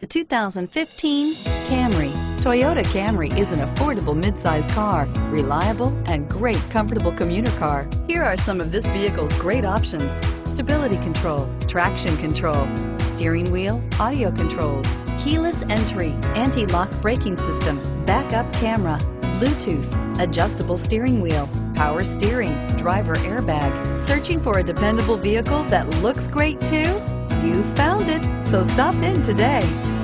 2015 Camry. Toyota Camry is an affordable midsize car, reliable and great comfortable commuter car. Here are some of this vehicle's great options: stability control, traction control, steering wheel audio controls, keyless entry, anti-lock braking system, backup camera, Bluetooth, adjustable steering wheel, power steering, driver airbag. Searching for a dependable vehicle that looks great too? You found it, so stop in today.